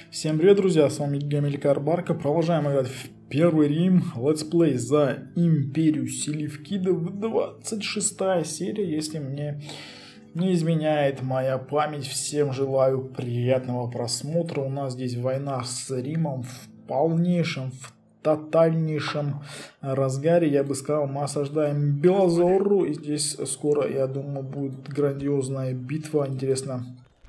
Всем привет, друзья, с вами Гамилькар Барка. Продолжаем играть в Первый Рим. Летсплей за Империю Селевкидов. 26 серия, если мне не изменяет моя память. Всем желаю приятного просмотра. У нас здесь война с Римом в полнейшем, в тотальнейшем разгаре. Я бы сказал, мы осаждаем Белозорру. И здесь скоро, я думаю, будет грандиозная битва. Интересно,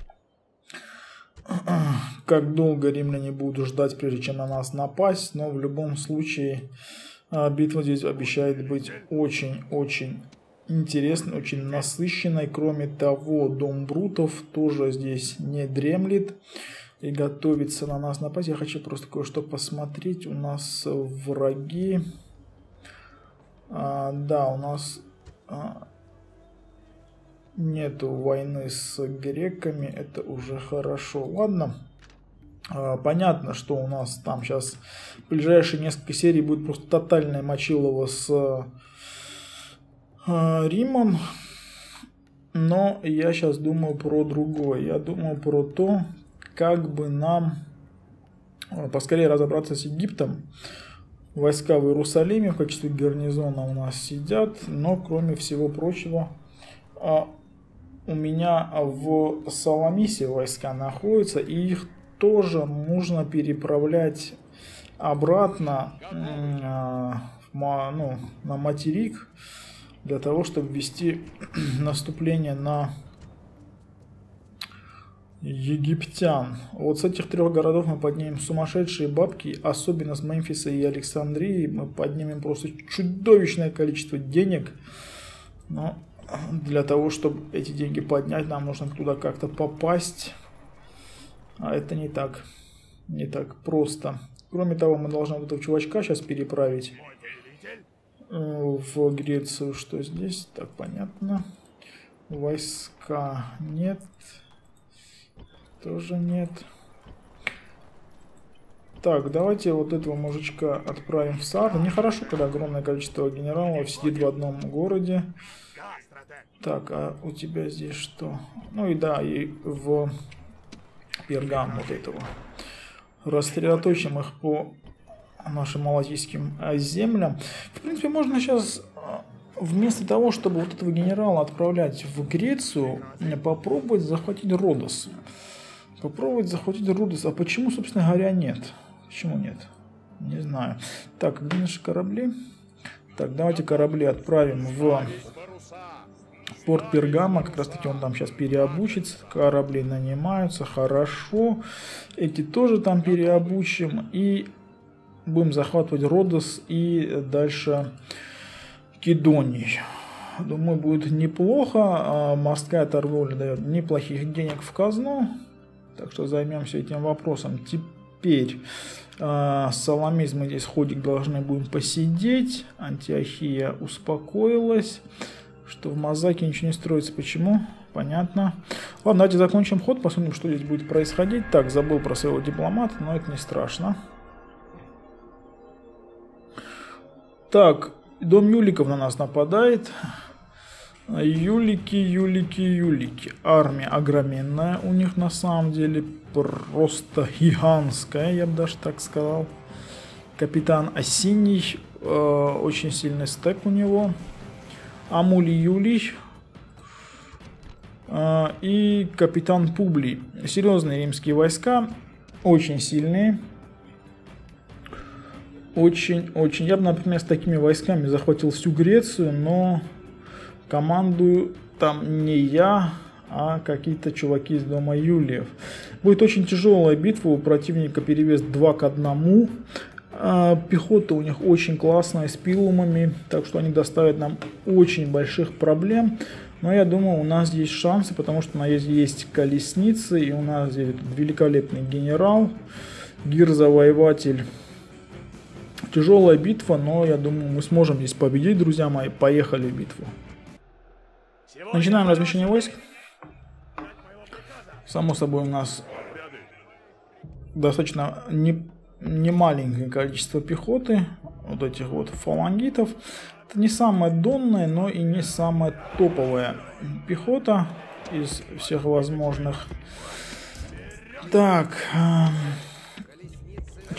как долго римляне будут ждать, прежде чем на нас напасть. Но в любом случае битва здесь обещает быть очень-очень интересной, очень насыщенной. Кроме того, дом Брутов тоже здесь не дремлет и готовится на нас напасть. Я хочу просто кое-что посмотреть. У нас враги. Да, у нас нету войны с греками. Это уже хорошо. Ладно. Понятно, что у нас там сейчас в ближайшие несколько серий будет просто тотальное мочилово с Римом. Но я сейчас думаю про другое. Я думаю про то, как бы нам поскорее разобраться с Египтом. Войска в Иерусалиме в качестве гарнизона у нас сидят. Но кроме всего прочего, у меня в Саламисе войска находятся. И их тоже нужно переправлять обратно на материк, для того, чтобы вести наступление на египтян. Вот с этих трех городов мы поднимем сумасшедшие бабки, особенно с Мемфиса и Александрии. Мы поднимем просто чудовищное количество денег. Но для того, чтобы эти деньги поднять, нам нужно туда как-то попасть. А это не так просто. Кроме того, мы должны вот этого чувачка сейчас переправить в Грецию. Что здесь? Так, понятно. Войска нет. Тоже нет. Так, давайте вот этого мужичка отправим в Сар. Нехорошо, когда огромное количество генералов сидит в одном городе. Так, а у тебя здесь что? Ну и да, и в Пергам вот этого. Рассредоточим их по нашим малазийским землям. В принципе, можно сейчас вместо того, чтобы вот этого генерала отправлять в Грецию, попробовать захватить Родос. А почему, собственно говоря, нет? Почему нет? Не знаю. Так, где наши корабли? Так, давайте корабли отправим в порт Пергама. Как раз таки он там сейчас переобучится. Корабли нанимаются. Хорошо. Эти тоже там переобучим. И будем захватывать Родос и дальше Кидоний. Думаю, будет неплохо. Морская торговля дает неплохих денег в казну. Так что займемся этим вопросом. Теперь Саламис мы здесь ходик должны будем посидеть. Антиохия успокоилась. Что в Мазаке ничего не строится. Почему? Понятно. Ладно, давайте закончим ход. Посмотрим, что здесь будет происходить. Так, забыл про своего дипломата, но это не страшно. Так, дом Юликов на нас нападает. Юлики. Армия огроменная у них на самом деле. Просто гигантская, я бы даже так сказал. Капитан Осиний. Очень сильный стек у него. Амулий Юлий и капитан Публий. Серьезные римские войска, очень сильные. Очень. Я бы, например, с такими войсками захватил всю Грецию, но командую там не я, а какие-то чуваки из дома Юлиев. Будет очень тяжелая битва, у противника перевес 2 к 1. Пехота у них очень классная, с пилумами, так что они доставят нам очень больших проблем. Но я думаю, у нас есть шансы, потому что у нас есть колесницы, и у нас здесь великолепный генерал, Гир-завоеватель. Тяжелая битва, но я думаю, мы сможем здесь победить, друзья мои. Поехали в битву. Начинаем размещение войск. Само собой, у нас достаточно немаленькое количество пехоты, вот этих вот фалангитов. Это не самая донная, но и не самая топовая пехота из всех возможных. Так,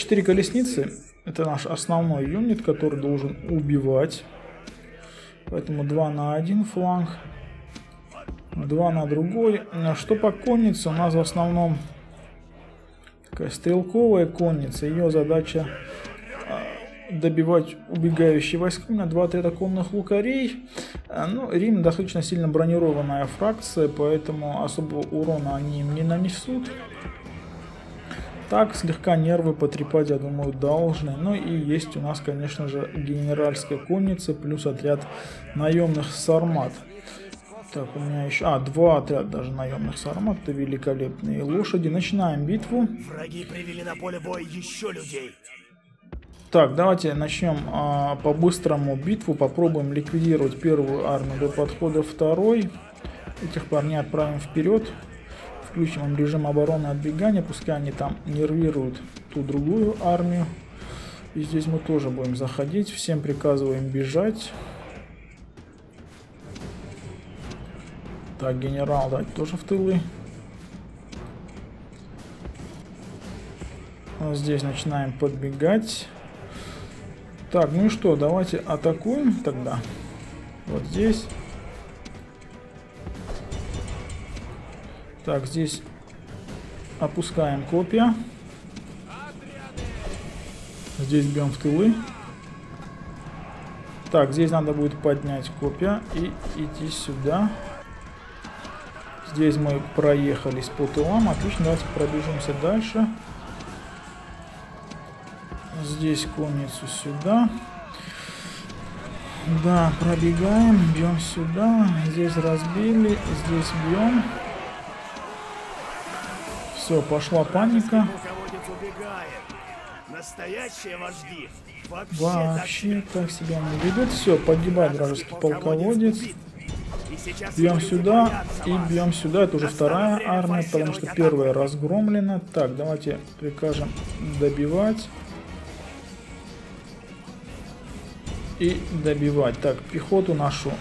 4 колесницы. Это наш основной юнит, который должен убивать. Поэтому 2 на один фланг. 2 на другой. Что по коннице? У нас в основном такая стрелковая конница. Ее задача добивать убегающие войска. У меня 2 отряда конных лукарей. Ну, Рим достаточно сильно бронированная фракция, поэтому особого урона они им не нанесут. Так, слегка нервы потрепать, я думаю, должны. Ну и есть у нас, конечно же, генеральская конница плюс отряд наемных сармат. Так, у меня еще... 2 отряда даже наемных сармат. Это великолепные лошади. Начинаем битву. Враги привели на поле боя еще людей. Так, давайте начнем по-быстрому битву. Попробуем ликвидировать первую армию до подхода второй. Этих парней отправим вперед. Включим им режим обороны отбегания. Пускай они там нервируют ту другую армию. И здесь мы тоже будем заходить. Всем приказываем бежать. Так, генерал дать тоже в тылы. Вот здесь начинаем подбегать. Так, ну и что, давайте атакуем тогда. Вот здесь. Так, здесь опускаем копья. Здесь бьем в тылы. Так, здесь надо будет поднять копья и идти сюда. Здесь мы проехались по тылам. Отлично, давайте пробежимся дальше. Здесь конницу сюда. Да, пробегаем, бьем сюда. Здесь разбили, здесь бьем. Все, пошла паника. Настоящие вожди вообще так себя не ведут. Все, погибает вражеский полководец. Бьем сюда и бьем сюда. Это уже вторая армия, потому что первая разгромлена. Так, давайте прикажем добивать. И добивать. Так, пехоту нашу.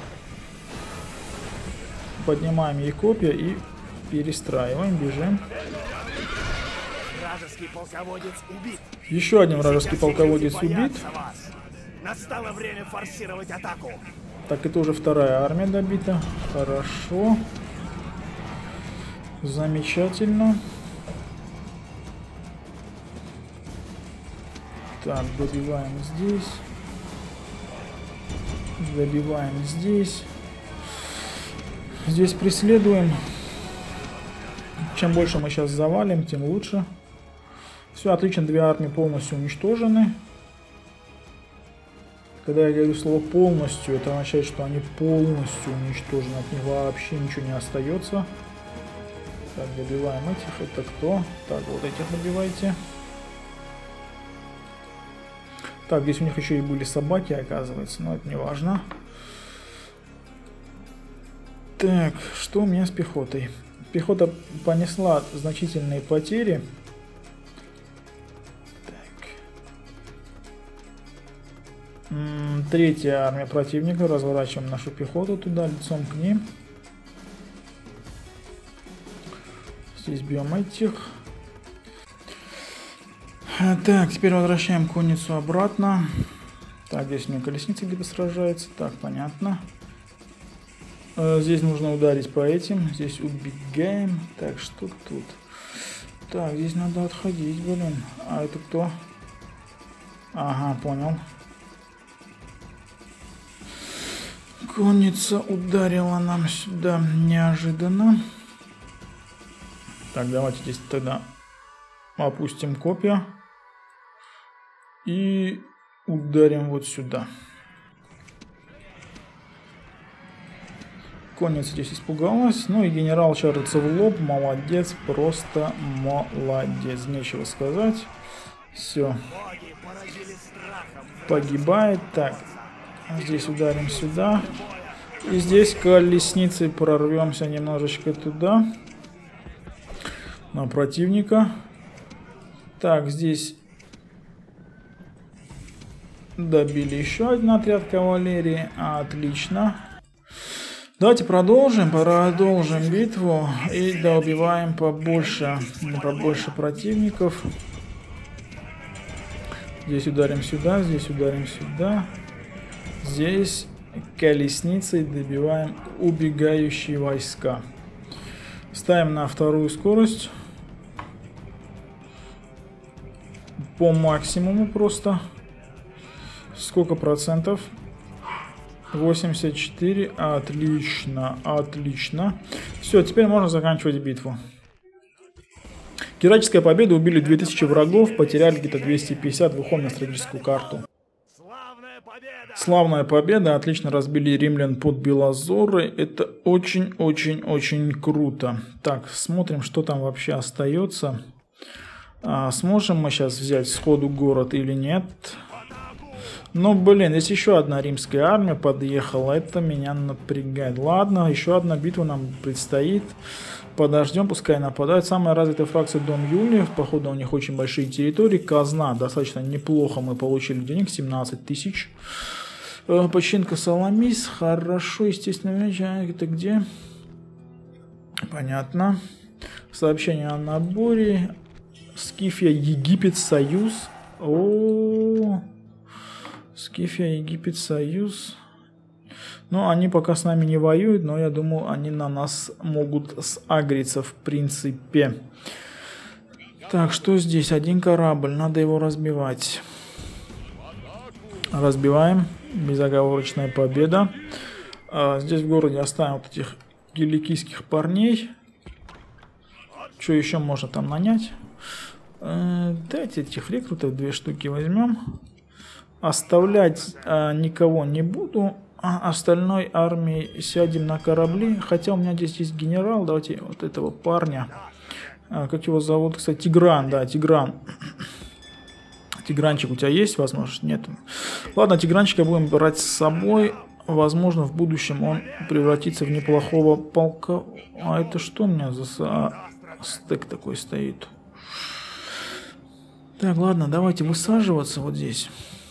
Поднимаем ей копья и перестраиваем. Бежим. Вражеский полководец убит. Еще один вражеский полководец убит. Настало время форсировать атаку. Так, это уже вторая армия добита. Хорошо. Замечательно. Так, добиваем здесь. Добиваем здесь. Здесь преследуем. Чем больше мы сейчас завалим, тем лучше. Все, отлично, 2 армии полностью уничтожены. Когда я говорю слово полностью, это означает, что они полностью уничтожены. От них вообще ничего не остается. Так, добиваем этих. Это кто? Так, вот этих добивайте. Так, здесь у них еще и были собаки, оказывается, но это не важно. Так, что у меня с пехотой? Пехота понесла значительные потери. Так. Третья армия противника. Разворачиваем нашу пехоту туда, лицом к ним. Здесь бьем этих. Так, теперь возвращаем конницу обратно. Так, здесь у меня колесница где-то сражается. Так, понятно. Здесь нужно ударить по этим. Здесь убегаем. Так, что тут? Так, здесь надо отходить, блин. А это кто? Ага, понял. Конница ударила нам сюда неожиданно. Так, давайте здесь тогда опустим копья. И ударим вот сюда. Конница здесь испугалась. Ну и генерал шарится в лоб. Молодец, просто молодец. Нечего сказать. Все. Погибает. Так. Здесь ударим сюда. И здесь колесницей прорвемся немножечко туда. На противника. Так, здесь добили еще один отряд кавалерии. Отлично. Давайте продолжим битву и доубиваем побольше противников. Здесь ударим сюда, здесь ударим сюда. Здесь колесницей добиваем убегающие войска. Ставим на вторую скорость. По максимуму просто. Сколько процентов? 84. Отлично, отлично. Все, теперь можно заканчивать битву. Героическая победа. Убили 2000 врагов, потеряли где-то 250. Выходим на стратегическую карту. Славная победа. Отлично разбили римлян под Белозоры. Это очень-очень-очень круто. Так, смотрим, что там вообще остается. Сможем мы сейчас взять сходу город или нет? Ну, блин, здесь еще одна римская армия подъехала. Это меня напрягает. Ладно, еще одна битва нам предстоит. Подождем, пускай нападают. Самая развитая фракция Дом Юлиев. Походу, у них очень большие территории. Казна достаточно неплохо. Мы получили денег. 17 тысяч. Починка Саламис. Хорошо, естественно. Это где? Понятно. Сообщение о наборе. Скифия, Египет, Союз. О-о-о. Скифия, Египет, Союз. Ну, они пока с нами не воюют, но я думаю, они на нас могут сагриться в принципе. Так, что здесь? Один корабль, надо его разбивать. Разбиваем. Безоговорочная победа. Здесь в городе оставим вот этих киликийских парней. Что еще можно там нанять? Давайте этих рекрутов 2 штуки возьмем. Оставлять никого не буду. Остальной армии сядем на корабли. Хотя у меня здесь есть генерал. Давайте вот этого парня. Как его зовут? Кстати, Тигран. Да, Тигран. Тигранчик у тебя есть возможность? Нет. Ладно, Тигранчика будем брать с собой. Возможно, в будущем он превратится в неплохого полка. А это что у меня за стек такой стоит? Так, ладно, давайте высаживаться вот здесь.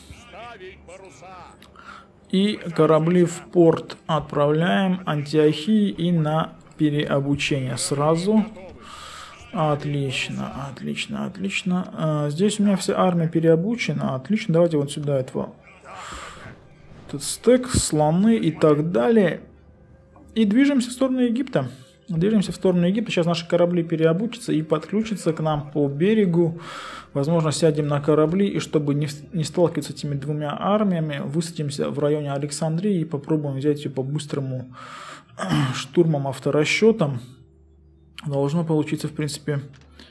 И корабли в порт отправляем Антиохии и на переобучение сразу. Отлично, отлично, отлично. Здесь у меня вся армия переобучена. Отлично, давайте вот сюда этого. Тут стек, слоны и так далее. И движемся в сторону Египта. Движемся в сторону Египта. Сейчас наши корабли переобучатся и подключатся к нам по берегу. Возможно, сядем на корабли, и чтобы не сталкиваться с этими двумя армиями, высадимся в районе Александрии и попробуем взять ее по-быстрому штурмом, авторасчетом. Должно получиться, в принципе.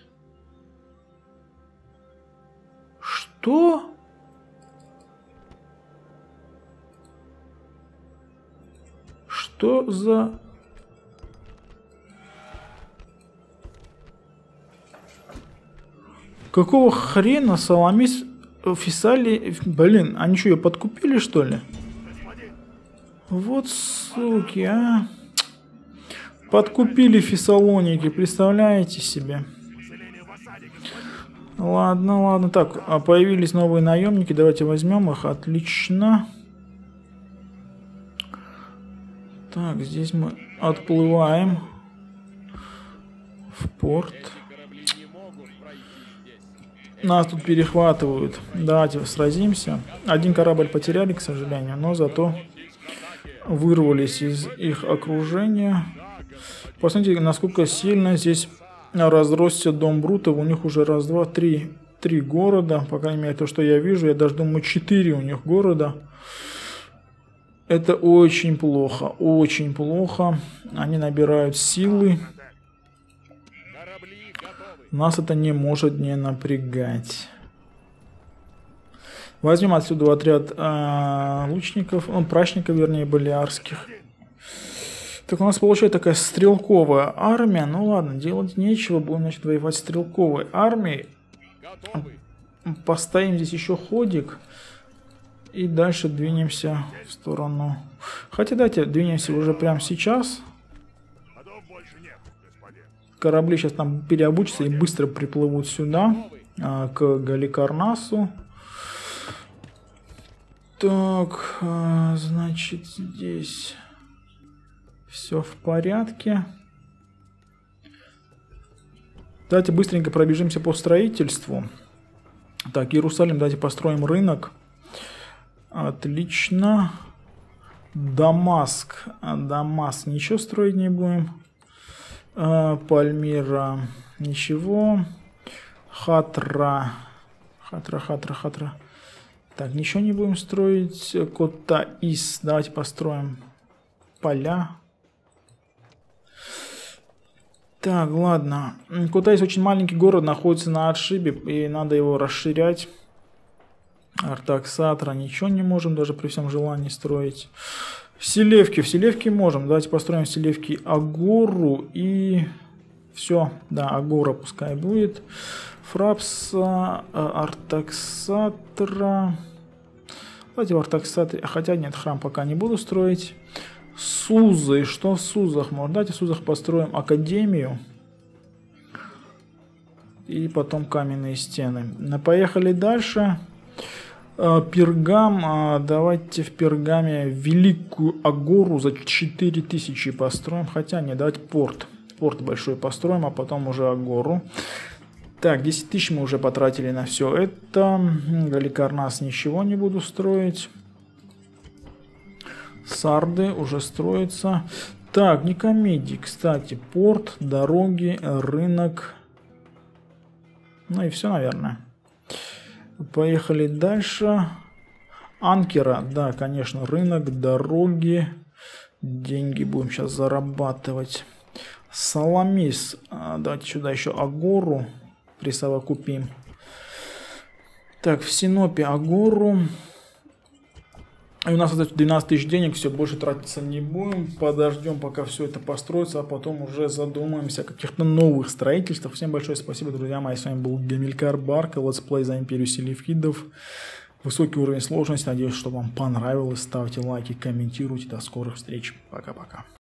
Что? Что за... Какого хрена Саламис Фессалии... Блин, они что, ее подкупили, что ли? Вот суки, а. Подкупили Фессалоники, представляете себе? Ладно, ладно. Так, появились новые наемники. Давайте возьмем их. Отлично. Так, здесь мы отплываем в порт. Нас тут перехватывают. Давайте сразимся. Один корабль потеряли, к сожалению, но зато вырвались из их окружения. Посмотрите, насколько сильно здесь разросся дом Брутов. У них уже раз, два, три города. По крайней мере, то, что я вижу. Я даже думаю, 4 у них города. Это очень плохо. Очень плохо. Они набирают силы. Нас это не может не напрягать. Возьмем отсюда отряд лучников, прачников, вернее, балиарских. Так у нас получается такая стрелковая армия. Ну ладно, делать нечего. Будем, значит, воевать стрелковой армией. Поставим здесь еще ходик. И дальше двинемся в сторону. Хотя давайте двинемся уже прямо сейчас. Корабли сейчас там переобучатся и быстро приплывут сюда, к Галикарнасу. Так, значит, здесь все в порядке. Давайте быстренько пробежимся по строительству. Так, Иерусалим, давайте построим рынок. Отлично. Дамаск. Дамаск ничего строить не будем. Пальмира ничего. Хатра. Хатра. Так, ничего не будем строить. Котаис. Давайте построим поля. Так, ладно. Котаис очень маленький город, находится на отшибе, и надо его расширять. Артаксатра ничего не можем даже при всем желании строить. Селевки. В Селевке можем. Давайте построим в Селевке Агору и все. Да, Агора пускай будет. Фрапса, Артаксатра. Давайте в Артаксатре. Хотя нет, храм пока не буду строить. Сузы. Что в Сузах можно? Давайте в Сузах построим академию. И потом каменные стены. Поехали дальше. Пергам. Давайте в Пергаме Великую Агору за 4000 построим. Хотя не, давайте порт. Порт большой построим, а потом уже Агору. Так, 10 000 мы уже потратили на все это. Галикарнас ничего не буду строить. Сарды уже строятся. Так, Никомедий, кстати, порт, дороги, рынок. Ну и все, наверное. Поехали дальше. Анкера, да, конечно, рынок, дороги. Деньги будем сейчас зарабатывать. Саламис, давайте сюда еще Агору присовокупим. Так, в Синопе Агору. И у нас 12 000 денег, все, больше тратиться не будем. Подождем, пока все это построится, а потом уже задумаемся о каких-то новых строительствах. Всем большое спасибо, друзья мои. С вами был Гамилькар Барка, летсплей за Империю Селевкидов. Высокий уровень сложности. Надеюсь, что вам понравилось. Ставьте лайки, комментируйте. До скорых встреч. Пока-пока.